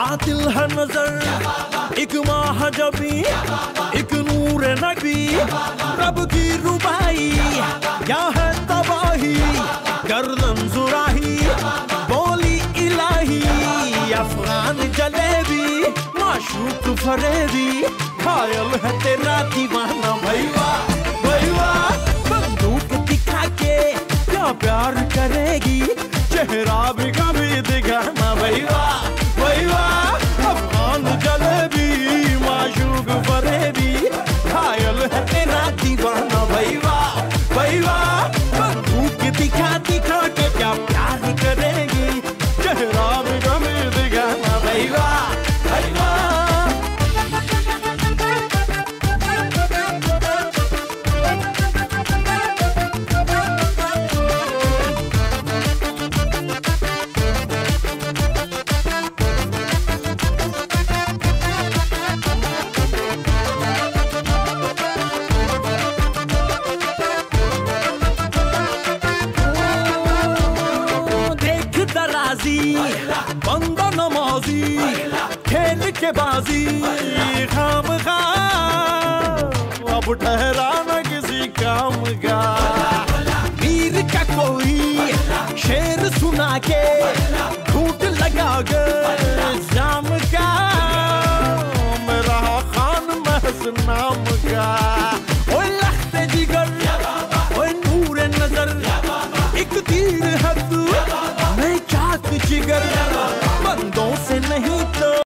कातिल है नजर, एक महाजबी, एक नूर नबी, रब की रुबाई क्या है तबाही, गर्दन जुराही बोली इलाही, अफगान जलेबी माशूक फरेबी, घायल है तेरा दीवाना भैया भैया, बंदूक दिखा के क्या प्यार करेगी, चेहरा भी कभी दिखाना भैया भैया, अफगान जलेबी माशूक फरेबी, घायल है तेरा दीवाना भैया भैया, बंदूक दिखा दिखा के क्या प्यार करेगी, चेहरा भी कभी दिखाना भैया भैया। बंदा नमाजी खेल के बाजी खाम खा, अब ठहरा न किसी काम का, वीर का कोई शेर सुना के